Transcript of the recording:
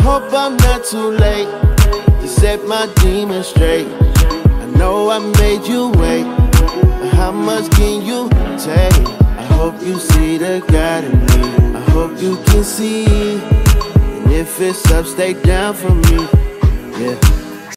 hope I'm not too late to set my demons straight. I know I made you wait, but how much can you take? I hope you see the God in me. I hope you can see, and if it's up, stay down for me. Yeah.